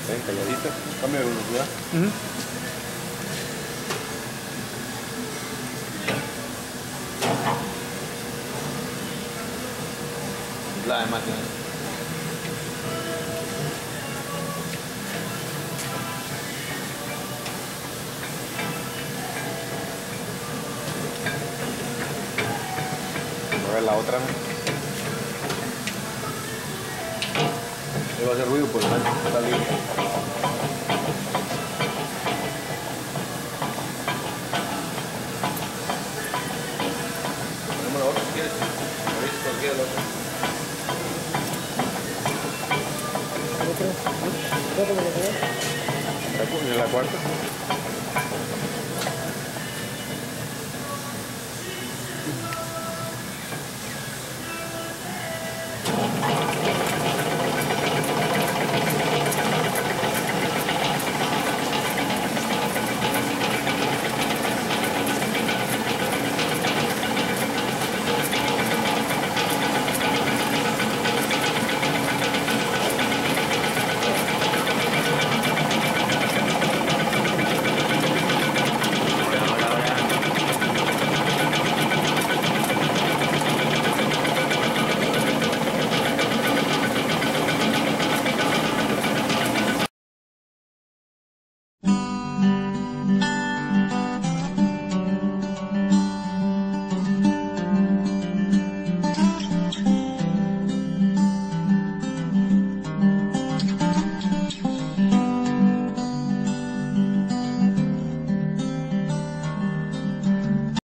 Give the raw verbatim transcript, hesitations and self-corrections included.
Ven, calladita. Cambio de velocidad. Uh-huh. La de máquina. A ver la otra. Ahí va a hacer ruido por el mal. Está libre. Ponemos la otra si quieres. A ver si cualquiera la otra. ¿En la cuarta?